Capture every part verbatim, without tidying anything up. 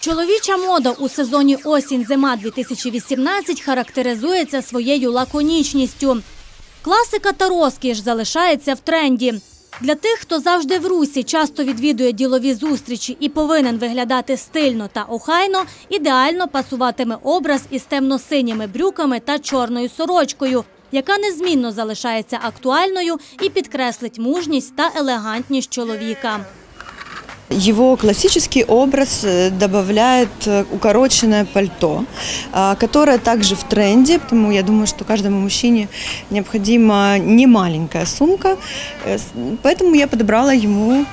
Чоловіча мода у сезоні осінь-зима дві тисячі вісімнадцять характеризується своєю лаконічністю. Класика та розкіш залишається в тренді. Для тих, хто завжди в русі, часто відвідує ділові зустрічі і повинен виглядати стильно та охайно, ідеально пасуватиме образ із темно-синіми брюками та чорною сорочкою, яка незмінно залишається актуальною і підкреслить мужність та елегантність чоловіка. Его классический образ добавляет укороченное пальто, которое также в тренде, потому я думаю, что каждому мужчине необходима не маленькая сумка, поэтому я подобрала ему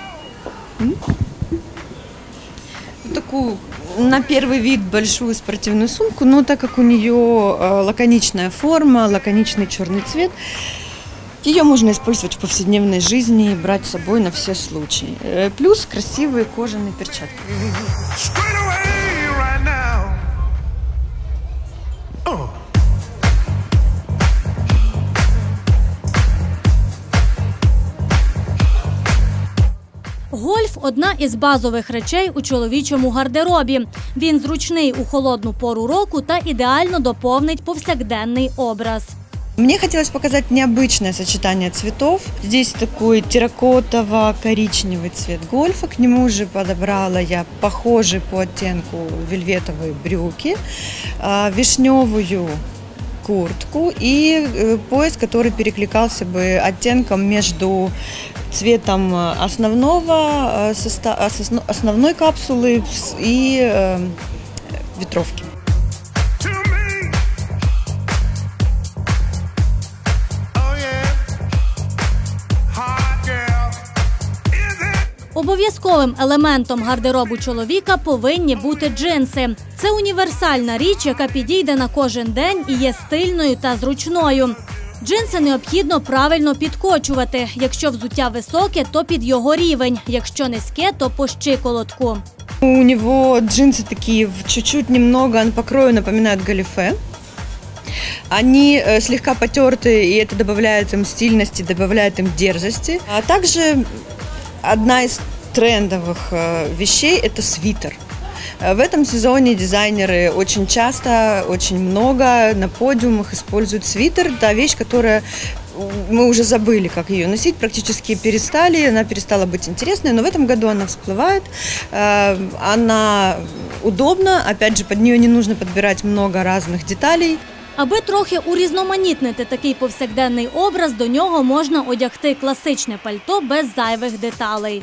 такую, на первый вид, большую спортивную сумку, но так как у нее лаконичная форма, лаконичный черный цвет, ее можно использовать в повседневной жизни и брать с собой на все случаи. Плюс красивые кожаные перчатки. Гольф – одна із базових речей у чоловічому гардеробі. Він зручний у холодну пору року та ідеально доповнить повсякденний образ. Мне хотелось показать необычное сочетание цветов. Здесь такой терракотово-коричневый цвет гольфа. К нему же подобрала я похожие по оттенку вельветовые брюки, вишневую куртку и пояс, который перекликался бы оттенком между цветом основного, основной капсулы и ветровки. Обов'язковим елементом гардеробу чоловіка повинні бути джинси. Це універсальна річ, яка підійде на кожен день і є стильною та зручною. Джинси необхідно правильно підкочувати. Якщо взуття високе, то під його рівень. Якщо низьке, то по щиколотку. У него джинсы такие, чуть-чуть немного по крою напоминают галифе. Они слегка потертые, и это добавляет им стильности, добавляет им дерзости. А также одна из трендовых вещей – это свитер. В этом сезоне дизайнеры очень часто, очень много на подиумах используют свитер. Та вещь, которая мы уже забыли, как ее носить, практически перестали, она перестала быть интересной, но в этом году она всплывает. Она удобна, опять же, под нее не нужно подбирать много разных деталей. Аби трохи урізноманітнити такий повсякденний образ, до нього можна одягти класичне пальто без зайвих деталей.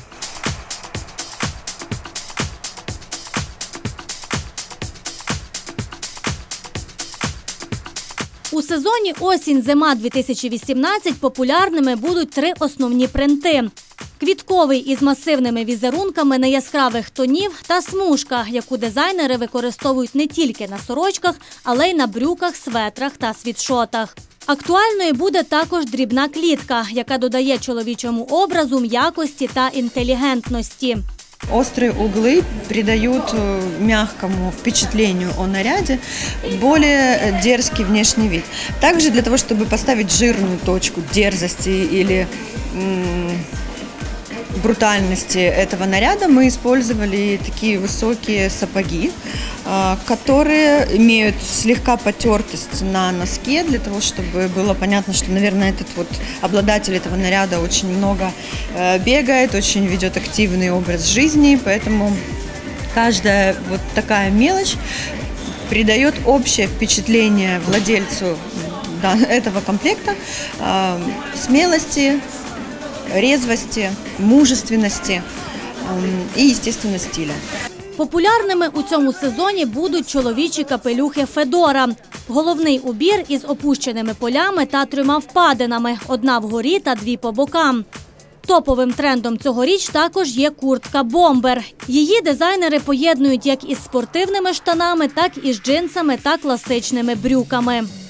У сезоні осінь-зима дві тисячі вісімнадцять популярними будуть три основні принти. Квітковий із масивними візерунками неяскравих тонів та смужка, яку дизайнери використовують не тільки на сорочках, але й на брюках, светрах та світшотах. Актуальною буде також дрібна клітка, яка додає чоловічому образу м'якості та інтелігентності. Острые углы придают мягкому впечатлению о наряде более дерзкий внешний вид. Также для того, чтобы поставить жирную точку дерзости или брутальности этого наряда, мы использовали такие высокие сапоги, которые имеют слегка потертость на носке, для того, чтобы было понятно, что, наверное, этот вот обладатель этого наряда очень много бегает, очень ведет активный образ жизни, поэтому каждая вот такая мелочь придает общее впечатление владельцу этого комплекта смелости, резвости, мужественности і, естественно, стиля. Популярними у цьому сезоні будуть чоловічі капелюхи Федора. Головний убір із опущеними полями та трьома впадинами – одна вгорі та дві по бокам. Топовим трендом цьогоріч також є куртка «Бомбер». Її дизайнери поєднують як із спортивними штанами, так і з джинсами та класичними брюками.